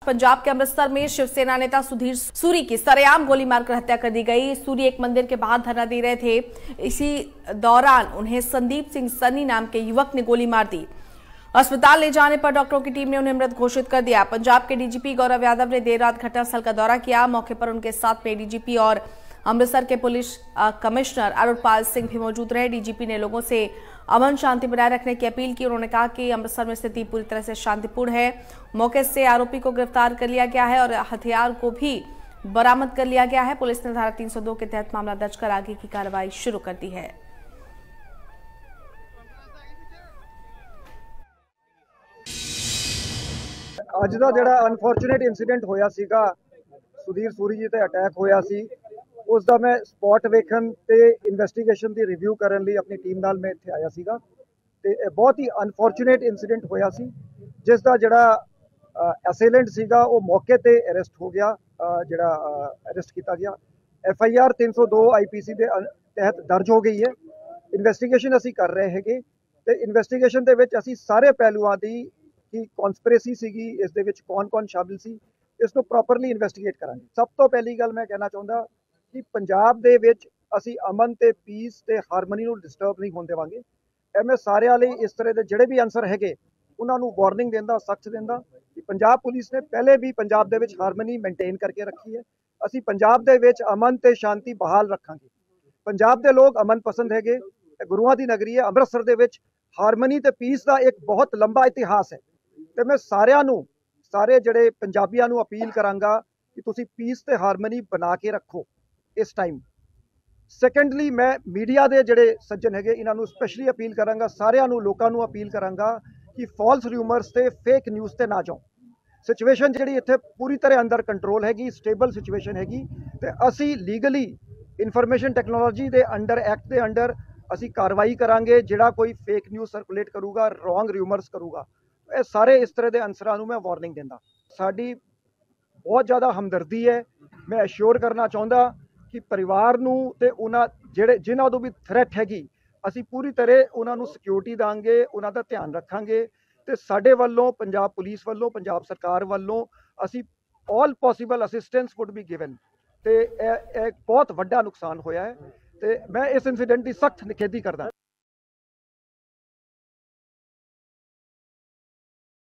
पंजाब के अमृतसर में शिवसेना नेता सुधीर सूरी की सरेआम गोली मारकर हत्या कर दी गई। सूरी एक मंदिर के बाहर धरना दे रहे थे। इसी दौरान उन्हें संदीप सिंह सन्नी नाम के युवक ने गोली मार दी। अस्पताल ले जाने पर डॉक्टरों की टीम ने उन्हें मृत घोषित कर दिया। पंजाब के डीजीपी गौरव यादव ने देर रात घटनास्थल का दौरा किया। मौके पर उनके साथ में डीजीपी और अमृतसर के पुलिस कमिश्नर अरुणपाल सिंह भी मौजूद रहे। डीजीपी ने लोगों से अमन शांति बनाए रखने की अपील की। उन्होंने कहा कि अमृतसर में स्थिति पूरी तरह से शांतिपूर्ण है। मौके से आरोपी को गिरफ्तार कर लिया गया है और हथियार को भी बरामद कर लिया गया है। पुलिस ने धारा 302 के तहत मामला दर्ज कर आगे की कार्रवाई शुरू कर दी है। ਅੱਜ ਦਾ ਜਿਹੜਾ ਅਨਫੋਰਚੂਨੇਟ ਇਨਸੀਡੈਂਟ ਹੋਇਆ ਸੀਗਾ ਸੁਧੀਰ ਸੂਰੀ ਜੀ ਤੇ ਅਟੈਕ ਹੋਇਆ ਸੀ, ਉਸ ਦਾ ਮੈਂ ਸਪੌਟ ਵੇਖਣ ਤੇ ਇਨਵੈਸਟੀਗੇਸ਼ਨ ਦੀ ਰਿਵਿਊ ਕਰਨ ਲਈ ਆਪਣੀ ਟੀਮ ਨਾਲ ਮੈਂ ਇੱਥੇ ਆਇਆ ਸੀਗਾ ਤੇ ਇਹ ਬਹੁਤ ਹੀ ਅਨਫੋਰਚੂਨੇਟ ਇਨਸੀਡੈਂਟ ਹੋਇਆ ਸੀ, ਜਿਸ ਦਾ ਜਿਹੜਾ ਅਸੇਲੈਂਟ ਸੀਗਾ ਉਹ ਮੌਕੇ ਤੇ ਅਰੈਸਟ ਹੋ ਗਿਆ। ਜਿਹੜਾ ਅਰੈਸਟ ਕੀਤਾ ਗਿਆ FIR 302 IPC ਦੇ ਤਹਿਤ ਦਰਜ ਹੋ ਗਈ ਹੈ। ਇਨਵੈਸਟੀਗੇਸ਼ਨ ਅਸੀਂ ਕਰ ਰਹੇ ਹੈਗੇ ਤੇ ਇਨਵੈਸਟੀਗੇਸ਼ਨ ਦੇ ਵਿੱਚ ਅਸੀਂ ਸਾਰੇ ਪਹਿਲੂਆਂ ਦੀ कि कॉन्स्पिरेसी सीगी, इस दे विच कौन शामिल सी, इसनूं प्रॉपरली इन्वेस्टिगेट करांगे। सब तो पहली गल मैं कहना चाहुंदा कि पंजाब दे विच असीं अमन ते पीस ते हारमनी नूं डिस्टर्ब नहीं होण देवांगे। मैं सारिਆਂ ਲਈ इस तरह के ਜਿਹੜੇ भी आंसर हैगे उन्हां नूं वार्निंग देंदा, सख्त देंदा कि पंजाब पुलिस ने पहले भी पंजाब दे विच हारमनी मेनटेन करके रखी है। असीं पंजाब दे विच अमन ते शांति बहाल रखांगे। पंजाब दे लोग अमन पसंद हैगे। गुरुआं दी नगरी है अमृतसर दे विच हारमनी ते पीस का एक बहुत लंबा इतिहास है। ਤੇ ਮੈਂ ਸਾਰੇ ਜਿਹੜੇ ਪੰਜਾਬੀਆਂ ਨੂੰ ਅਪੀਲ ਕਰਾਂਗਾ ਕਿ ਤੁਸੀਂ ਪੀਸ ਤੇ ਹਾਰਮਨੀ ਬਣਾ ਕੇ ਰੱਖੋ ਇਸ ਟਾਈਮ। ਸੈਕੰਡਲੀ ਮੈਂ ਮੀਡੀਆ ਦੇ ਜਿਹੜੇ ਸੱਜਣ ਹੈਗੇ ਇਹਨਾਂ ਨੂੰ ਸਪੈਸ਼ਲੀ ਅਪੀਲ ਕਰਾਂਗਾ, ਸਾਰਿਆਂ ਨੂੰ ਲੋਕਾਂ ਨੂੰ ਅਪੀਲ ਕਰਾਂਗਾ ਕਿ ਫਾਲਸ ਰਿਊਮਰਸ ਤੇ ਫੇਕ ਨਿਊਜ਼ ਤੇ ਨਾ ਜਾਓ। ਸਿਚੁਏਸ਼ਨ ਜਿਹੜੀ ਇੱਥੇ ਪੂਰੀ ਤਰ੍ਹਾਂ ਅੰਡਰ ਕੰਟਰੋਲ ਹੈਗੀ, ਸਟੇਬਲ ਸਿਚੁਏਸ਼ਨ ਹੈਗੀ ਤੇ ਅਸੀਂ ਲੀਗਲੀ ਇਨਫੋਰਮੇਸ਼ਨ ਟੈਕਨੋਲੋਜੀ ਦੇ ਅੰਡਰ ਐਕਟ ਦੇ ਅੰਡਰ ਅਸੀਂ ਕਾਰਵਾਈ ਕਰਾਂਗੇ। ਜਿਹੜਾ ਕੋਈ ਫੇਕ ਨਿਊਜ਼ ਸਰਕੂਲੇਟ ਕਰੂਗਾ, ਰੋਂਗ ਰਿਊਮਰਸ ਕਰੂਗਾ, ਇਹ ਸਾਰੇ ਇਸ ਤਰ੍ਹਾਂ ਦੇ ਅਨਸਰਾਂ ਨੂੰ ਮੈਂ ਵਾਰਨਿੰਗ ਦਿੰਦਾ। ਸਾਡੀ ਬਹੁਤ ਜ਼ਿਆਦਾ ਹਮਦਰਦੀ ਹੈ। ਮੈਂ ਅਸ਼ੋਰ ਕਰਨਾ ਚਾਹੁੰਦਾ ਕਿ ਪਰਿਵਾਰ ਨੂੰ ਤੇ ਉਹਨਾਂ ਜਿਨ੍ਹਾਂ ਤੋਂ ਵੀ ਥ੍ਰੈਟ ਹੈਗੀ, ਅਸੀਂ ਪੂਰੀ ਤਰ੍ਹਾਂ ਉਹਨਾਂ ਨੂੰ ਸਿਕਿਉਰਿਟੀ ਦਾਂਗੇ, ਉਹਨਾਂ ਦਾ ਧਿਆਨ ਰੱਖਾਂਗੇ ਤੇ ਸਾਡੇ ਵੱਲੋਂ, ਪੰਜਾਬ ਪੁਲਿਸ ਵੱਲੋਂ, ਪੰਜਾਬ ਸਰਕਾਰ ਵੱਲੋਂ ਅਸੀਂ all possible assistance would be given. ਤੇ ਇਹ ਬਹੁਤ ਵੱਡਾ ਨੁਕਸਾਨ ਹੋਇਆ ਹੈ ਤੇ ਮੈਂ ਇਸ ਇਨਸੀਡੈਂਟ ਦੀ ਸਖਤ ਨਿਖੇਧੀ ਕਰਦਾ।